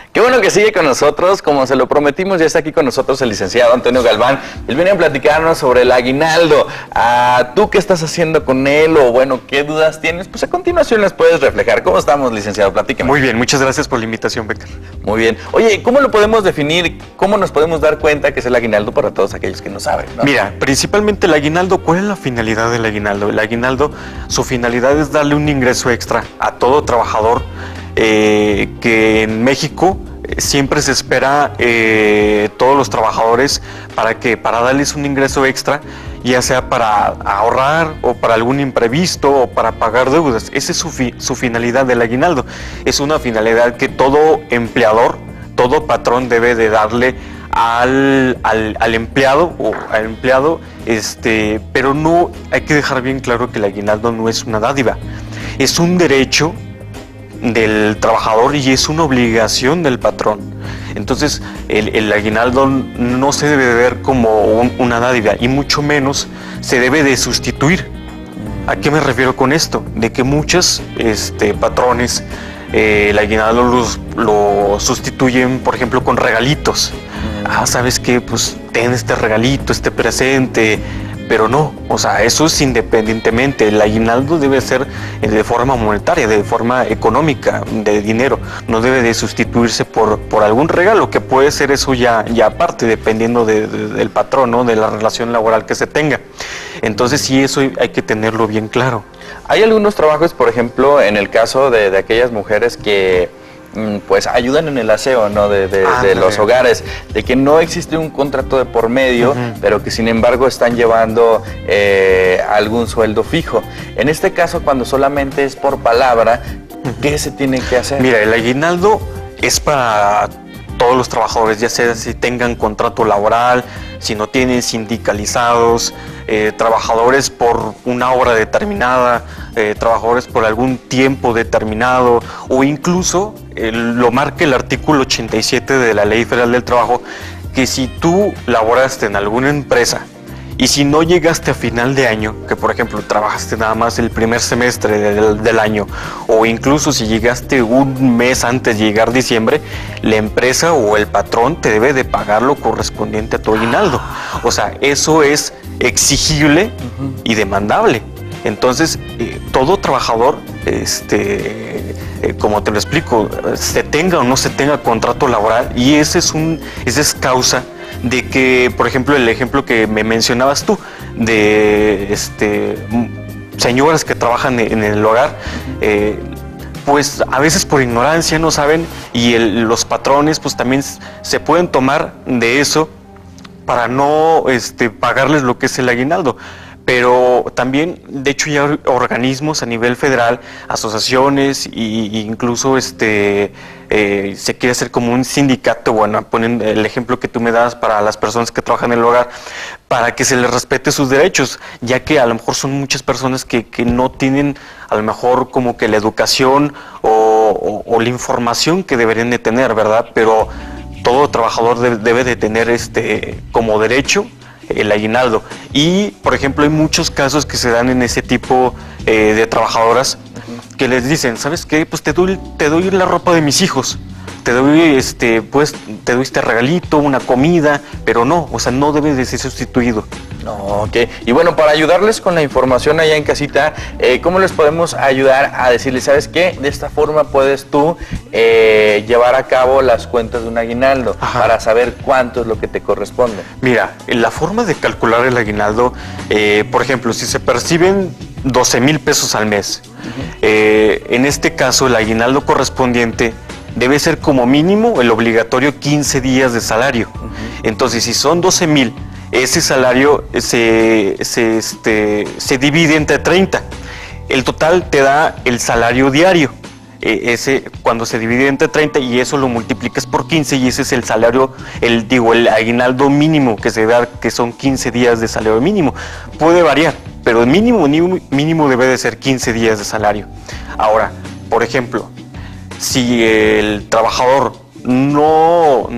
Qué bueno que sigue con nosotros, como se lo prometimos, ya está aquí con nosotros el licenciado Antonio Galván. Él viene a platicarnos sobre el aguinaldo. ¿Tú qué estás haciendo con él? O bueno, ¿qué dudas tienes? Pues a continuación las puedes reflejar. ¿Cómo estamos, licenciado? Platícame. Muy bien, muchas gracias por la invitación, Becker. Muy bien. Oye, ¿cómo lo podemos definir? ¿Cómo nos podemos dar cuenta que es el aguinaldo para todos aquellos que no saben, ¿no? Mira, principalmente el aguinaldo, ¿cuál es la finalidad del aguinaldo? El aguinaldo, su finalidad es darle un ingreso extra a todo trabajador que en México siempre se espera todos los trabajadores para darles un ingreso extra, ya sea para ahorrar o para algún imprevisto o para pagar deudas. Esa es su finalidad del aguinaldo. Es una finalidad que todo empleador, todo patrón debe de darle al empleado o al empleado, pero no hay que dejar bien claro que el aguinaldo no es una dádiva, es un derecho del trabajador y es una obligación del patrón. Entonces el aguinaldo no se debe de ver como una dádiva y mucho menos se debe de sustituir. ¿A qué me refiero con esto? De que muchos patrones el aguinaldo lo sustituyen, por ejemplo, con regalitos. ¿Sabes qué? Pues ten este regalito, este presente. Pero no, o sea, eso es independientemente. El aguinaldo debe ser de forma monetaria, de forma económica, de dinero. No debe de sustituirse por algún regalo, que puede ser eso ya aparte, dependiendo del patrón, ¿no? De la relación laboral que se tenga. Entonces sí, eso hay que tenerlo bien claro. Hay algunos trabajos, por ejemplo, en el caso de aquellas mujeres que pues ayudan en el aseo, ¿no? de los hogares, de que no existe un contrato de por medio, pero que sin embargo están llevando algún sueldo fijo. En este caso, cuando solamente es por palabra, ¿qué se tiene que hacer? Mira, el aguinaldo es para todos los trabajadores, ya sea si tengan contrato laboral, si no tienen sindicalizados, trabajadores por una hora determinada, trabajadores por algún tiempo determinado, o incluso lo marca el artículo 87 de la Ley Federal del Trabajo, que si tú laboraste en alguna empresa y si no llegaste a final de año, que por ejemplo trabajaste nada más el primer semestre del año, o incluso si llegaste un mes antes de llegar diciembre, la empresa o el patrón te debe de pagar lo correspondiente a tu aguinaldo. O sea, eso es exigible y demandable. Entonces, todo trabajador, como te lo explico, se tenga o no se tenga contrato laboral, y esa es causa de que, por ejemplo, el ejemplo que me mencionabas tú, de señoras que trabajan en el hogar, pues a veces por ignorancia no saben, y los patrones pues también se pueden tomar de eso para no pagarles lo que es el aguinaldo. Pero también, de hecho, ya hay organismos a nivel federal, asociaciones e incluso se quiere hacer como un sindicato, bueno, ponen el ejemplo que tú me das para las personas que trabajan en el hogar, para que se les respete sus derechos, ya que a lo mejor son muchas personas que no tienen a lo mejor como que la educación o la información que deberían de tener, ¿verdad? Pero todo trabajador debe de tener como derecho el aguinaldo. Y por ejemplo hay muchos casos que se dan en ese tipo de trabajadoras que les dicen, ¿sabes qué? Pues te doy la ropa de mis hijos, te doy pues te doy este regalito, una comida, pero no, o sea, no debe de ser sustituido. No, ok. Y bueno, para ayudarles con la información allá en casita, ¿cómo les podemos ayudar a decirles, ¿sabes qué? De esta forma puedes tú llevar a cabo las cuentas de un aguinaldo. Ajá. Para saber cuánto es lo que te corresponde. Mira, la forma de calcular el aguinaldo, por ejemplo, si se perciben 12,000 pesos al mes, en este caso el aguinaldo correspondiente debe ser como mínimo el obligatorio 15 días de salario. Entonces, si son 12,000, ese salario se divide entre 30. El total te da el salario diario. Cuando se divide entre 30 y eso lo multiplicas por 15 y ese es el salario, el aguinaldo mínimo que se da, que son 15 días de salario mínimo. Puede variar, pero el mínimo debe de ser 15 días de salario. Ahora, por ejemplo, si el trabajador no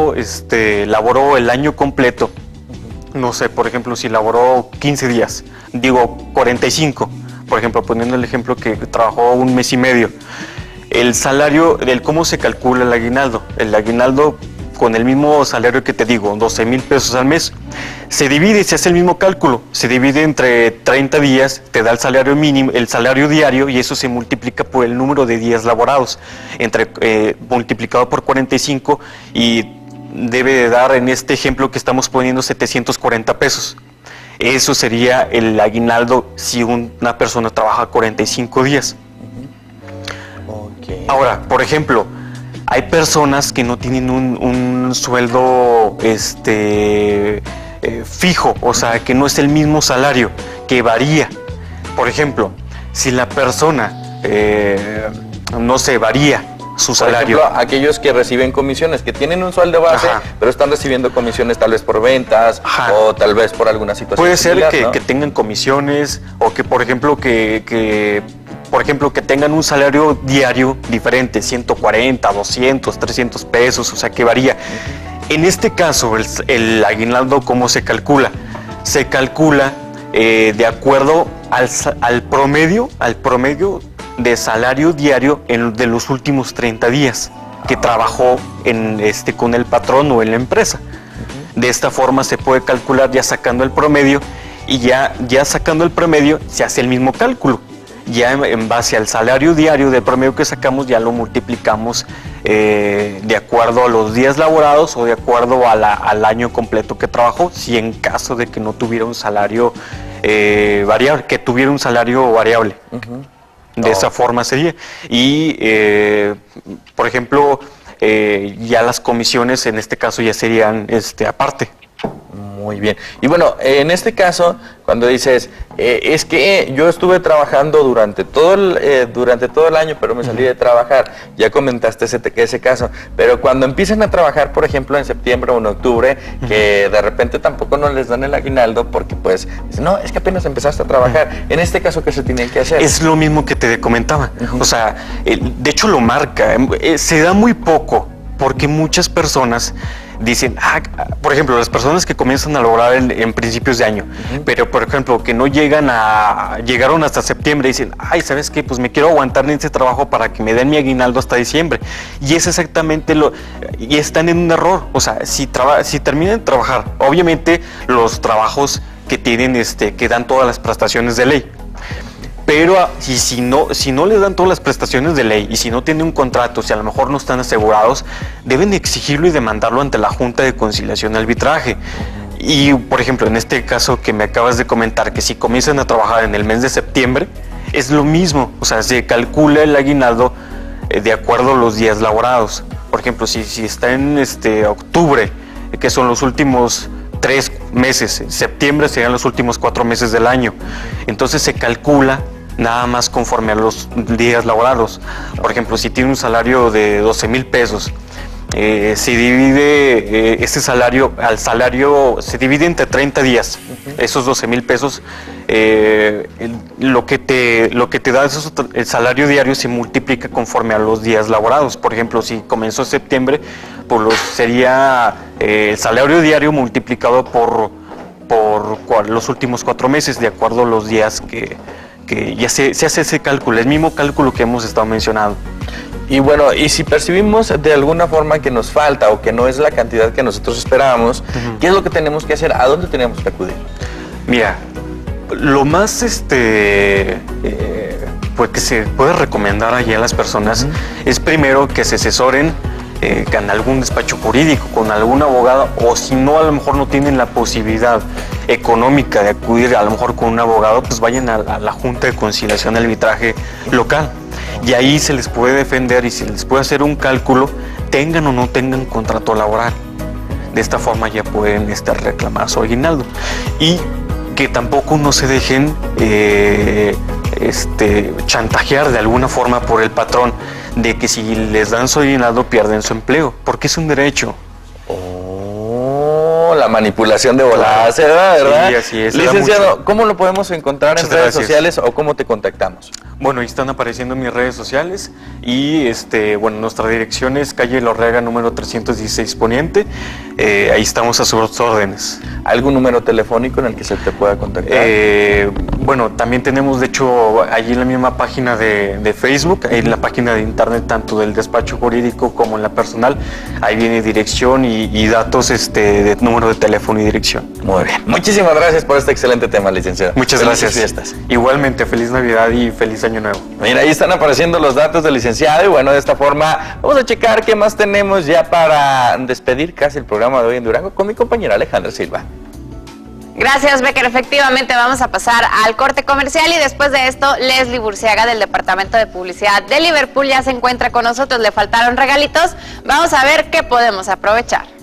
laboró el año completo, no sé, por ejemplo, si laboró 15 días, 45, por ejemplo, poniendo el ejemplo que trabajó un mes y medio, El salario, cómo se calcula el aguinaldo. El aguinaldo, con el mismo salario que te digo, 12,000 pesos al mes, se divide, se hace el mismo cálculo, se divide entre 30 días, te da el salario mínimo, el salario diario, y eso se multiplica por el número de días laborados, multiplicado por 45, y debe de dar, en este ejemplo que estamos poniendo, 740 pesos. Eso sería el aguinaldo si una persona trabaja 45 días. Okay. Ahora, por ejemplo, hay personas que no tienen un sueldo fijo, o sea, que no es el mismo salario, que varía. Por ejemplo, si la persona, no sé, varía su salario. Por ejemplo, aquellos que reciben comisiones, que tienen un sueldo base, Ajá, pero están recibiendo comisiones tal vez por ventas, ajá, o tal vez por alguna situación puede ser similar, que, ¿no? que tengan comisiones, o que, por ejemplo, por ejemplo, que tengan un salario diario diferente, 140, 200, 300 pesos, o sea, que varía. En este caso, el aguinaldo, ¿cómo se calcula? Se calcula de acuerdo al promedio de salario diario de los últimos 30 días que trabajó con el patrón o en la empresa. De esta forma se puede calcular ya sacando el promedio, y ya sacando el promedio se hace el mismo cálculo. Ya en base al salario diario del promedio que sacamos, ya lo multiplicamos de acuerdo a los días laborados o de acuerdo al año completo que trabajó, si en caso de que no tuviera un salario variable, que tuviera un salario variable. De esa forma sería. Y, por ejemplo, ya las comisiones en este caso ya serían aparte. Muy bien. Y bueno, en este caso, cuando dices, es que yo estuve trabajando durante todo el año, pero me salí de trabajar, ya comentaste ese caso, pero cuando empiezan a trabajar, por ejemplo, en septiembre o en octubre, que de repente tampoco no les dan el aguinaldo porque pues, dicen, no, es que apenas empezaste a trabajar. En este caso, ¿qué se tiene que hacer? Es lo mismo que te comentaba. O sea, de hecho lo marca, se da muy poco, porque muchas personas dicen, por ejemplo, las personas que comienzan a laborar en principios de año, pero por ejemplo, que no llegaron hasta septiembre, y dicen, ay, ¿sabes qué? Pues me quiero aguantar en ese trabajo para que me den mi aguinaldo hasta diciembre. Y es exactamente y están en un error. O sea, si terminan de trabajar, obviamente los trabajos que tienen, que dan todas las prestaciones de ley. Pero si no les dan todas las prestaciones de ley, y si no tienen un contrato, si a lo mejor no están asegurados, deben exigirlo y demandarlo ante la Junta de Conciliación y Arbitraje. Y, por ejemplo, en este caso que me acabas de comentar, que si comienzan a trabajar en el mes de septiembre, es lo mismo. O sea, se calcula el aguinaldo de acuerdo a los días laborados. Por ejemplo, si está en octubre, que son los últimos 3 meses, septiembre serían los últimos 4 meses del año, entonces se calcula nada más conforme a los días laborados. Por ejemplo, si tiene un salario de 12,000 pesos, se divide ese salario, se divide entre 30 días. Esos 12,000 pesos, lo que te da el salario diario se multiplica conforme a los días laborados. Por ejemplo, si comenzó en septiembre, pues sería el salario diario multiplicado por los últimos 4 meses, de acuerdo a los días que ya se hace ese cálculo, el mismo cálculo que hemos estado mencionando. Y bueno, y si percibimos de alguna forma que nos falta o que no es la cantidad que nosotros esperábamos, ¿qué es lo que tenemos que hacer? ¿A dónde tenemos que acudir? Mira, lo más pues que se puede recomendar allí a las personas es primero que se asesoren con algún despacho jurídico, con algún abogado, o si no, a lo mejor no tienen la posibilidad económica de acudir a lo mejor con un abogado, pues vayan a la Junta de Conciliación y Arbitraje local, y ahí se les puede defender y se les puede hacer un cálculo, tengan o no tengan contrato laboral. De esta forma ya pueden reclamar su aguinaldo, y que tampoco no se dejen chantajear de alguna forma por el patrón, de que si les dan su aguinaldo pierden su empleo, porque es un derecho. la manipulación de volada, ¿verdad? Sí, así es. Licenciado, ¿cómo lo podemos encontrar en redes sociales o cómo te contactamos? Bueno, ahí están apareciendo mis redes sociales y bueno, nuestra dirección es calle Lorrega número 316 Poniente. Ahí estamos a sus órdenes. ¿Algún número telefónico en el que se te pueda contactar? Bueno, también tenemos, de hecho, allí en la misma página de Facebook, en la página de internet, tanto del despacho jurídico como en la personal, ahí viene dirección y datos de número de teléfono y dirección. Muy bien. Muchísimas gracias por este excelente tema, licenciado. Muchas gracias. Fiestas. Igualmente, feliz Navidad y feliz Año Nuevo. Mira, ahí están apareciendo los datos del licenciado y bueno, de esta forma vamos a checar qué más tenemos ya para despedir casi el programa de hoy en Durango con mi compañera Alejandra Silva. Gracias, Becker. Efectivamente, vamos a pasar al corte comercial y después de esto, Leslie Burciaga del Departamento de Publicidad de Liverpool ya se encuentra con nosotros. Le faltaron regalitos. Vamos a ver qué podemos aprovechar.